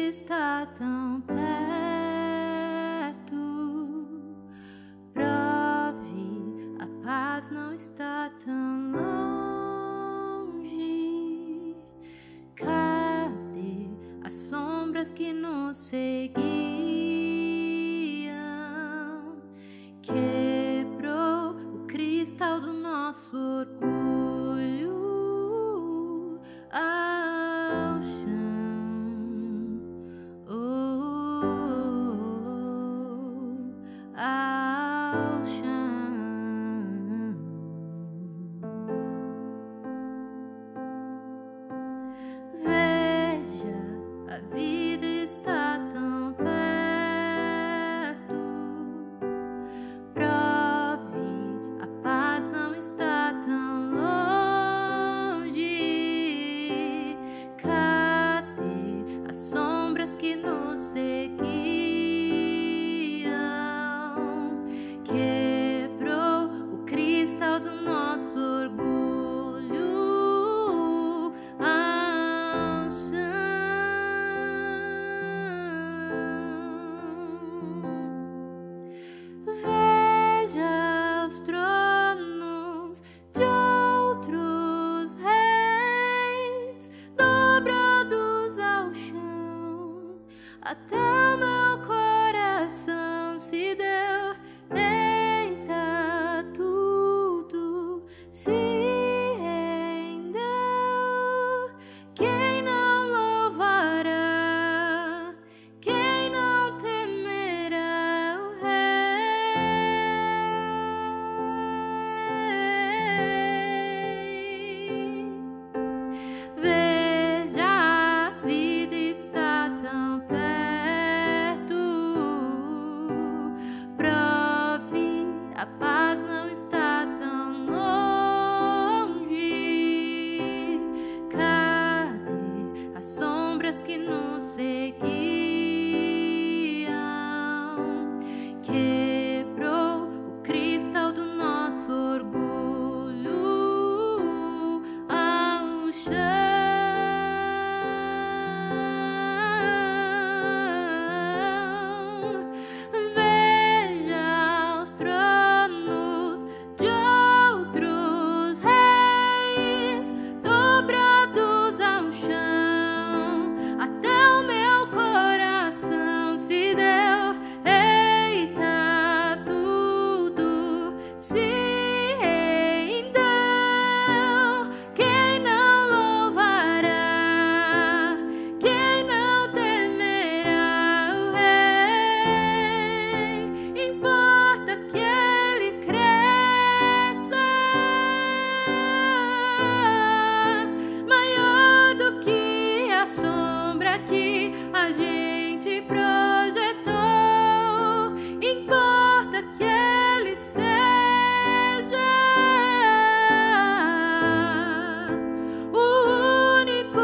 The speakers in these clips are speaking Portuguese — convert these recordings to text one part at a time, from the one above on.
está tão perto. Prove, a paz não está tão longe. Cadê as sombras que nos seguiam? Quebrou o cristal do nosso orgulho ao chão, ao chão. Veja, a vida está tão perto. Prove, a paz não está tão longe. Cadê as sombras que nos seguiam? Quebrou o cristal do nosso orgulho ao chão. Veja os tronos de outros reis dobrados ao chão, até o meu coração se deu. Eita, tudo se rendeu. Quem não louvará? Quem não temerá o Rei? Veja, a vida está tão perto. Prove, a paz não está tão longe. Cadê as sombras que nos seguiam? Quebrou o cristal do nosso orgulho ao chão. Veja os tronos de outros reis dobrados ao chão, até o meu coração se deu. Eita, tudo se rendeu. Quem não louvará? Quem não temerá o Rei? Importa que ele cresça, maior do que a sombra que a gente projetou. Importa que ele seja o único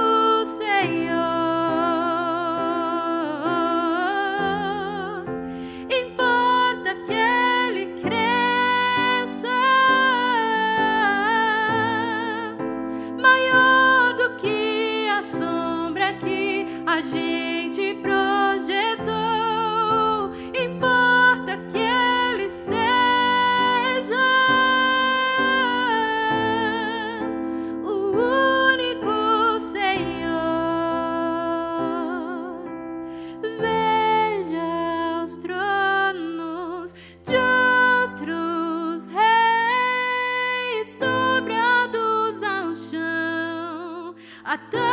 Senhor. Importa que ele cresça, maior do que a sombra que a gente projetou. Importa que ele seja o único Senhor. Veja os tronos de outros reis dobrados ao chão, até